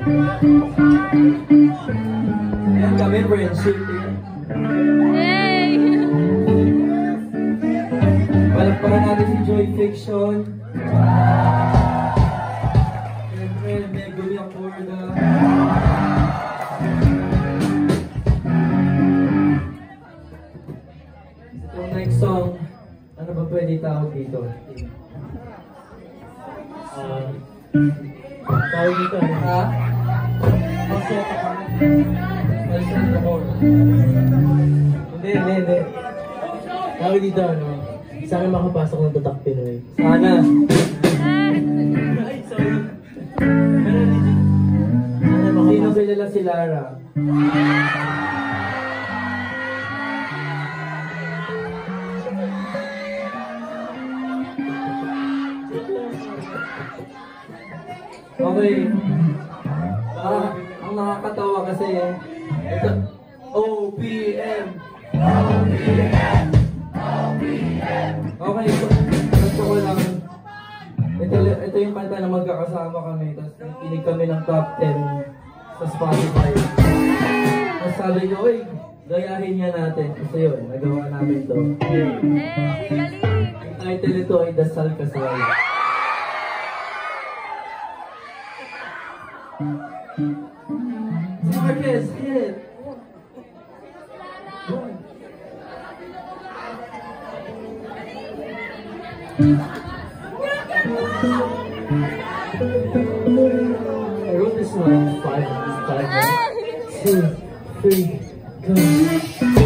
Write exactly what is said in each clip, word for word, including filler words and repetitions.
Ayan kami, friendship. Yay! Palagparan natin si Joy Fiction. Siyempre, Megumi ang Korda. Itong next song, ano ba pwede tawag dito? Ah, tawag dito, ano? Ha? Maseta ka. Maseta ka. Hindi, hindi, hindi. Tawag dito, ano? Sana makapasok ng Tatak Pinoy. Sana. Ay, sorry. Pero legit. Sana Sino makapasok. kilala si Lara? Okay. Ah, ang nakakatawa kasi ito, O P M. Okay, so, gusto ko lang. Ito, ito yung kanta na magkakasama kami. Tapos nakikinig kami ng top ten sa Spotify. Tapos sabi ko, uy, gayahin niya natin. Kasi yun, nagawa namin to. Hey, galing! Ang title nito ay Dasal, Kasal. Marcus, hit it! I wrote this one in five minutes, five minutes. Two, three, go.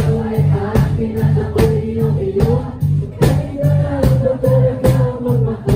Pinaka ko yung iyo. Kaya na lang talaga magmahal.